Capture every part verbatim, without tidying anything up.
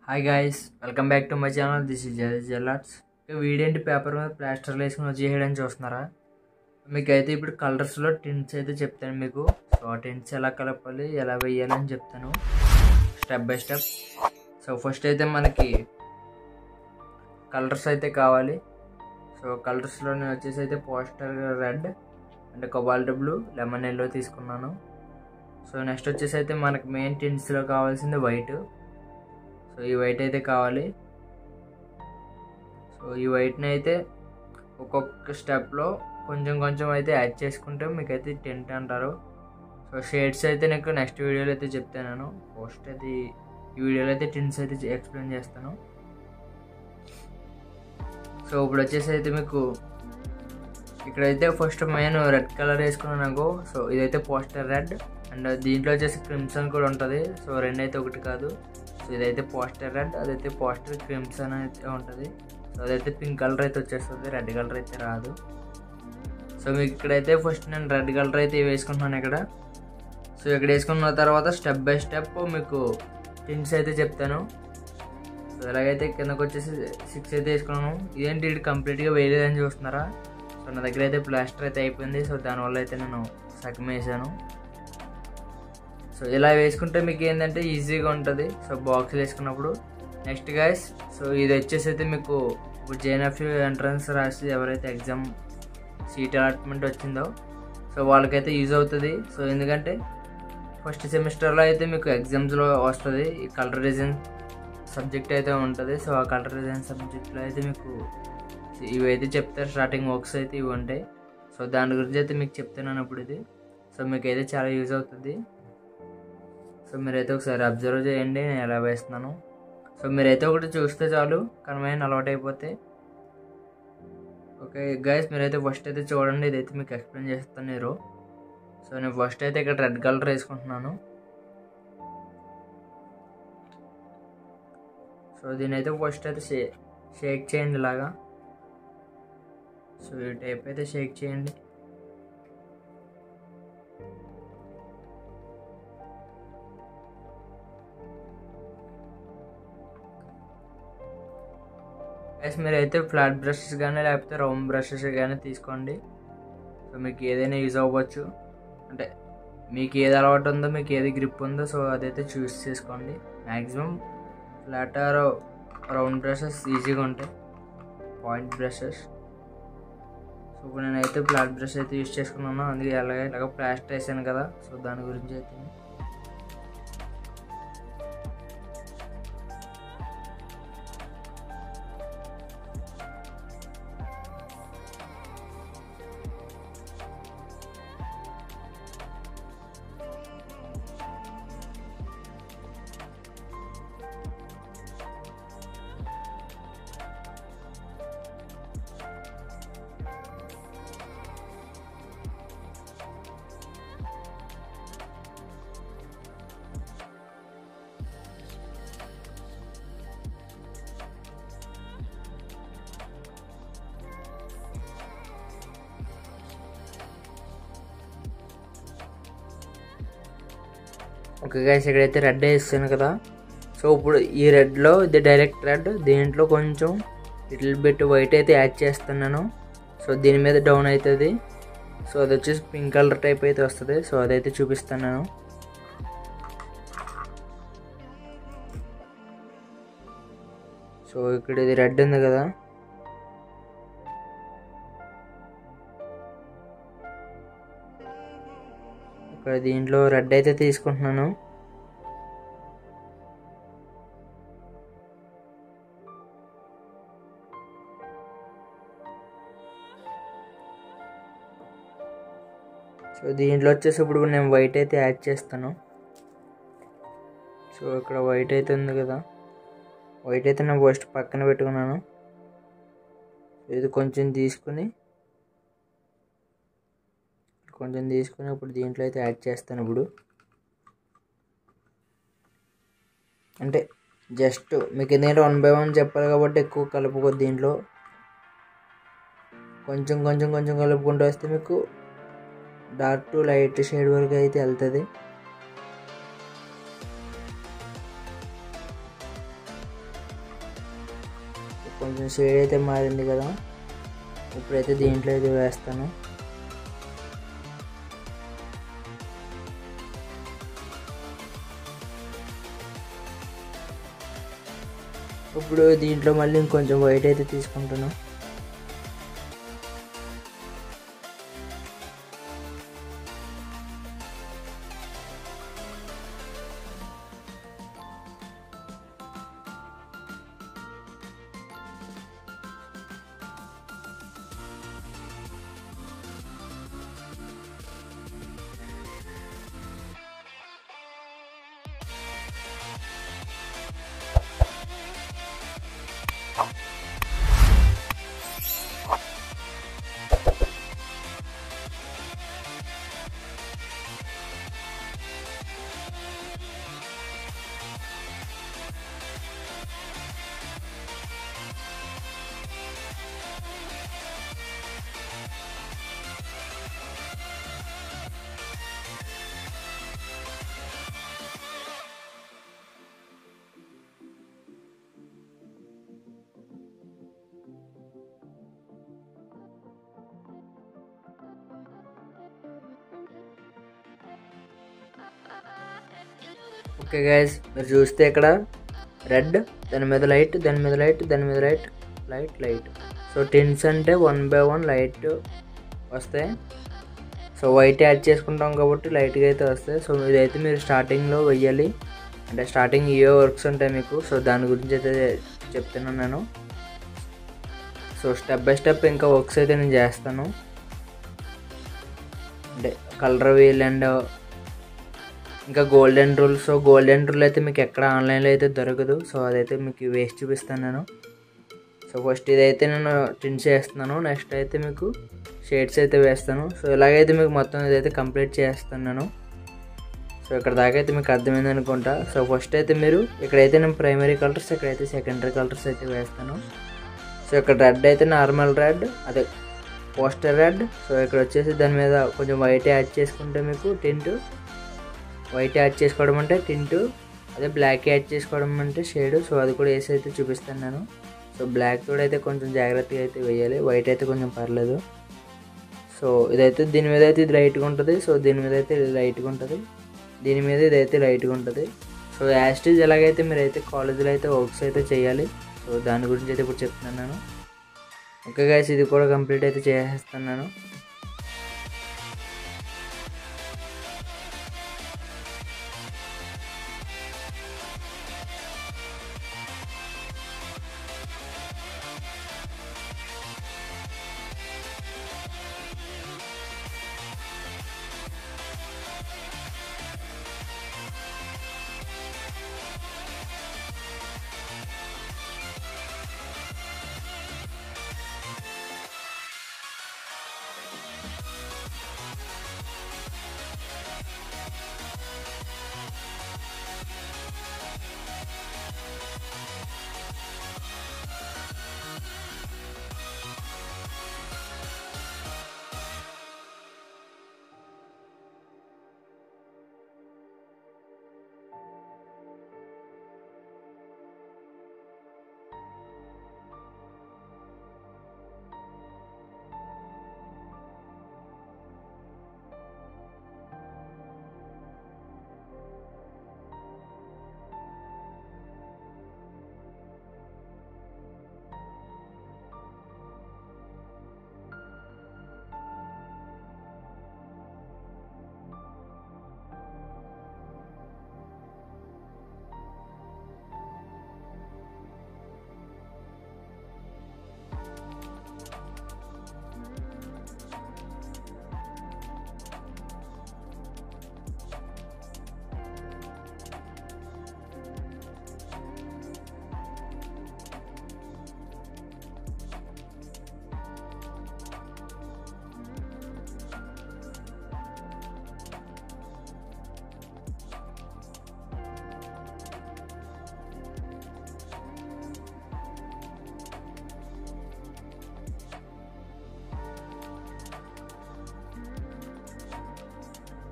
Hi guys, welcome back to my channel. This is Jellats. Video ఏంటి, paper మీద ప్లాస్టర్లు వేసుకుని వచ్చేయడానికి చూస్తున్నారా? మీకు అయితే ఇప్పుడు కలర్స్లో టింట్స్ అయితే చెప్తాను మీకు. సో ఆ టింట్స్ ఎలా కలపాలి, ఎలా వేయాలని చెప్తాను step by step. So first అయితే మనకి కలర్స్ అయితే కావాలి. సో కలర్స్లో నేను వచ్చేసి అయితే పోస్టర్ రెడ్ అంటే కొబాల్ట్ బ్లూ, లెమన్ ఎల్లో తీసుకున్నాను. సో నెక్స్ట్ వచ్చేసి అయితే మనకి మెయిన్ టింట్స్లో కావాల్సింది వైట్. సో ఈ వైట్ అయితే కావాలి. సో ఈ వైట్ని అయితే ఒక్కొక్క స్టెప్లో కొంచెం కొంచెం అయితే యాడ్ చేసుకుంటే మీకైతే టింట్ అంటారు. సో షేడ్స్ అయితే నీకు నెక్స్ట్ వీడియోలో అయితే చెప్తాను. ఫస్ట్ అయితే ఈ వీడియోలో అయితే టింట్స్ అయితే ఎక్స్ప్లెయిన్ చేస్తాను. సో ఇప్పుడు వచ్చేసి అయితే మీకు ఇక్కడైతే ఫస్ట్ మెయిన్ రెడ్ కలర్ వేసుకున్నాను. సో ఇదైతే పోస్టర్ రెడ్ అండ్ దీంట్లో వచ్చేసి క్రిమ్సన్ కూడా ఉంటుంది. సో రెండు అయితే ఒకటి కాదు. సో ఇదైతే పోస్టర్ రెడ్, అదైతే పోస్టర్ క్రిమ్సన్ అయితే ఉంటుంది. సో అదైతే పింక్ కలర్ అయితే వచ్చేస్తుంది, రెడ్ కలర్ అయితే రాదు. సో మీకు ఇక్కడైతే ఫస్ట్ నేను రెడ్ కలర్ అయితే వేసుకుంటున్నాను ఇక్కడ. సో ఇక్కడ వేసుకున్న తర్వాత స్టెప్ బై స్టెప్ మీకు టింట్స్ అయితే చెప్తాను. సో ఎలాగైతే కిందకు వచ్చేసి సిక్స్ అయితే వేసుకున్నాను. ఇదేంటి ఇది కంప్లీట్గా వేయలేదని చూస్తున్నారా? సో నా దగ్గర అయితే ప్లాస్టర్ అయితే అయిపోయింది. సో దానివల్ల అయితే నేను సగం వేసాను. సో ఇలా వేసుకుంటే మీకు ఏంటంటే ఈజీగా ఉంటుంది. సో బాక్స్ వేసుకున్నప్పుడు నెక్స్ట్ గైస్, సో ఇది వచ్చేసి అయితే మీకు ఇప్పుడు జేఎన్ఎఫ్యూ ఎంట్రన్స్ రాసి ఎవరైతే ఎగ్జామ్ సీట్ అలాట్మెంట్ వచ్చిందో సో వాళ్ళకైతే యూజ్ అవుతుంది. సో ఎందుకంటే ఫస్ట్ సెమిస్టర్లో అయితే మీకు ఎగ్జామ్స్లో వస్తుంది ఈ కలర్ డిజైన్ సబ్జెక్ట్ అయితే ఉంటుంది. సో ఆ కలర్ డిజైన్ సబ్జెక్ట్లో అయితే మీకు ఇవైతే చెప్తారు. స్టార్టింగ్ వర్క్స్ అయితే ఇవి ఉంటాయి. సో దాని గురించి అయితే మీకు చెప్తున్నాను ఇప్పుడు ఇది. సో మీకు అయితే చాలా యూజ్ అవుతుంది. సో మీరైతే ఒకసారి అబ్జర్వ్ చేయండి నేను ఎలా వేస్తున్నాను. సో మీరైతే ఒకటి చూస్తే చాలు, కన్వైన్ అలవాటు అయిపోతే. ఓకే గైస్, మీరైతే ఫస్ట్ అయితే చూడండి, ఇదైతే మీకు ఎక్స్ప్లెయిన్ చేస్తాను నేను. సో నేను ఫస్ట్ అయితే ఇక్కడ రెడ్ కలర్ వేసుకుంటున్నాను. సో దీని అయితే ఫస్ట్ అయితే షే షేక్ చేయండి ఇలాగా. సో ఈ టైప్ అయితే షేక్ చేయండి. గైస్ మీరైతే ఫ్లాట్ బ్రషెస్ కానీ లేకపోతే రౌండ్ బ్రషెస్ కానీ తీసుకోండి. సో మీకు ఏదైనా యూజ్ అవ్వచ్చు, అంటే మీకు ఏది అలవాటు ఉందో, మీకు ఏది గ్రిప్ ఉందో సో అదైతే చూస్ చేసుకోండి. Maximum flat or round brushes ఈజీగా ఉంటాయి, పాయింట్ బ్రషెస్. సో ఇప్పుడు నేనైతే ఫ్లాట్ బ్రష్ అయితే యూజ్ చేసుకున్నాను. అందుకే అలాగే ఇలాగ ప్లాస్టర్ వేసాను కదా, సో దాని గురించి అయితే ఓకే గైస్, ఇక్కడైతే రెడ్ వేస్తాను కదా. సో ఇప్పుడు ఈ రెడ్లో ఇది డైరెక్ట్ రెడ్, దీంట్లో కొంచెం లిటిల్ బిట్ వైట్ అయితే యాడ్ చేస్తున్నాను. సో దీని మీద డౌన్ అవుతుంది. సో అది వచ్చేసి పింక్ కలర్ టైప్ అయితే వస్తుంది. సో అదైతే చూపిస్తున్నాను. సో ఇక్కడ ఇది రెడ్ ఉంది కదా, ఇక్కడ దీంట్లో రెడ్ అయితే తీసుకుంటున్నాను. సో దీంట్లో వచ్చేసి ఇప్పుడు నేను వైట్ అయితే యాడ్ చేస్తాను. సో ఇక్కడ వైట్ అయితే ఉంది కదా, వైట్ అయితే నేను ఫస్ట్ పక్కన పెట్టుకున్నాను. ఇది కొంచెం తీసుకుని కొంచెం తీసుకుని ఇప్పుడు దీంట్లో అయితే యాడ్ చేస్తాను. ఇప్పుడు అంటే జస్ట్ మీకు ఎందుకంటే వన్ బై వన్ చెప్పాలి కాబట్టి ఎక్కువ కలుపుకోద్దు. దీంట్లో కొంచెం కొంచెం కొంచెం కలుపుకుంటూ వస్తే మీకు డార్క్ టు లైట్ షేడ్ వరకు అయితే వెళ్తుంది. కొంచెం షేడ్ అయితే మారింది కదా. ఇప్పుడైతే దీంట్లో అయితే వేస్తాను. ఇప్పుడు దీంట్లో మళ్ళీ ఇంకొంచెం వైట్ అయితే తీసుకుంటాను. ఓకే గైస్, మీరు చూస్తే ఇక్కడ రెడ్, దాని మీద లైట్, దాని మీద లైట్, దాని మీద light, light light. So tints అంటే వన్ బై వన్ లైట్ వస్తాయి. సో వైట్ యాడ్ చేసుకుంటాం కాబట్టి లైట్గా అయితే వస్తాయి. సో ఇదైతే మీరు స్టార్టింగ్లో వెయ్యాలి, అంటే స్టార్టింగ్ ఏ వర్క్స్ ఉంటాయి మీకు. సో దాని గురించి అయితే చెప్తున్నాను నేను. సో స్టెప్ బై స్టెప్ ఇంకా వర్క్స్ అయితే నేను చేస్తాను. అంటే కలర్ వీల్ అండ్ ఇంకా golden rule. So golden rule అయితే మీకు ఎక్కడ ఆన్లైన్లో అయితే దొరకదు. సో అదైతే మీకు వేస్ట్ చూపిస్తాను నేను. సో ఫస్ట్ ఇదైతే నేను టిన్స్ వేస్తున్నాను, నెక్స్ట్ అయితే మీకు షేడ్స్ అయితే వేస్తాను. సో ఇలాగైతే మీకు మొత్తం ఇదైతే కంప్లీట్ చేస్తాను నేను. సో ఇక్కడ దాకా అయితే మీకు అర్థమైంది అనుకుంటా. సో ఫస్ట్ అయితే మీరు ఇక్కడైతే నేను ప్రైమరీ కలర్స్, ఇక్కడైతే సెకండరీ కలర్స్ అయితే వేస్తాను. సో ఇక్కడ రెడ్ అయితే నార్మల్ రెడ్, అదే పోస్టర్ రెడ్. సో ఇక్కడ వచ్చేసి దాని మీద కొంచెం వైట్ యాడ్ చేసుకుంటే మీకు టింట్, వైట్ యాడ్ చేసుకోవడం అంటే టింటు, అదే బ్లాక్ యాడ్ చేసుకోవడం అంటే షేడు. సో అది కూడా వేసి అయితే చూపిస్తాను నేను. సో బ్లాక్ కూడా అయితే కొంచెం జాగ్రత్తగా అయితే వేయాలి, వైట్ అయితే కొంచెం పర్లేదు. సో ఇదైతే దీని మీద అయితే ఇది లైట్గా ఉంటుంది, సో దీని మీద అయితే ఇది లైట్గా ఉంటుంది, దీని మీద ఇదైతే లైట్గా ఉంటుంది. సో యాస్టీజ్ ఎలాగైతే మీరు అయితే కాలేజీలో అయితే వర్క్స్ అయితే చేయాలి. సో దాని గురించి అయితే ఇప్పుడు చెప్తున్నాను నేను. ఓకే గైస్, ఇది కూడా కంప్లీట్ అయితే చేసేస్తాను నేను.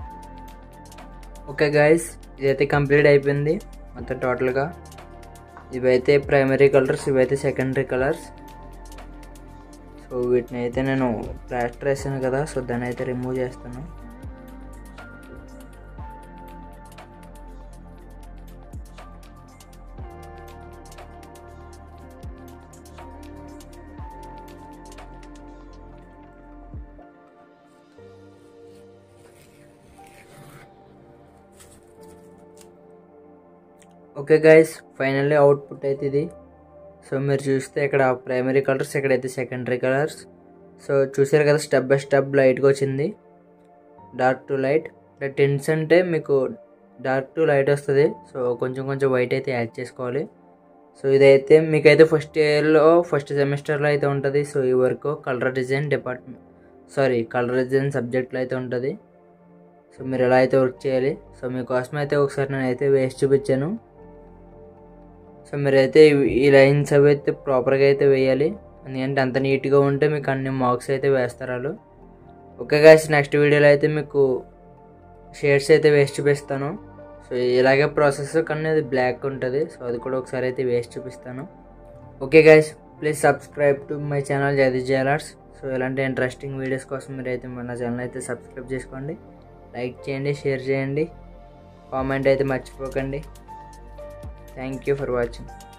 ఓకే గైస్, ఇదైతే కంప్లీట్ అయిపోయింది మొత్తం టోటల్గా. ఇవైతే ప్రైమరీ కలర్స్, ఇవైతే సెకండరీ కలర్స్. సో వీటిని అయితే నేను ప్లాస్టర్ వేసాను కదా, సో దాన్ని అయితే రిమూవ్ చేస్తాను. ఓకే గైస్, ఫైనల్లీ అవుట్పుట్ అయితే ఇది. సో మీరు చూస్తే ఇక్కడ ప్రైమరీ కలర్స్, ఇక్కడైతే సెకండరీ కలర్స్. సో చూసారు కదా, స్టెప్ బై స్టెప్ లైట్గా వచ్చింది, డార్క్ టు లైట్. అంటే టింట్స్ అంటే మీకు డార్క్ టు లైట్ వస్తుంది. సో కొంచెం కొంచెం వైట్ అయితే యాడ్ చేసుకోవాలి. సో ఇదైతే మీకైతే ఫస్ట్ ఇయర్లో ఫస్ట్ సెమిస్టర్లో అయితే ఉంటుంది. సో ఈ work colour design department sorry colour design సబ్జెక్ట్లో అయితే ఉంటుంది. సో మీరు ఎలా అయితే వర్క్ చేయాలి. సో మీకోసం అయితే ఒకసారి నేను అయితే వేసి చూపించాను. సో మీరైతే ఈ లైన్స్ అవి అయితే ప్రాపర్గా అయితే వేయాలి, ఎందుకంటే అంత నీట్గా ఉంటే మీకు అన్ని మార్క్స్ అయితే వేస్తారు వాళ్ళు. ఓకే గైస్, నెక్స్ట్ వీడియోలో అయితే మీకు షేడ్స్ అయితే వేసి చూపిస్తాను. సో ఇలాగే ప్రాసెస్, కానీ అది బ్లాక్ ఉంటుంది. సో అది కూడా ఒకసారి అయితే వేసి చూపిస్తాను. Okay guys, please subscribe to my channel Jagadish jewellers. So ఇలాంటి ఇంట్రెస్టింగ్ వీడియోస్ కోసం మీరు అయితే మన ఛానల్ అయితే సబ్స్క్రైబ్ చేసుకోండి, లైక్ చేయండి, షేర్ చేయండి, కామెంట్ అయితే మర్చిపోకండి. Thank you for watching.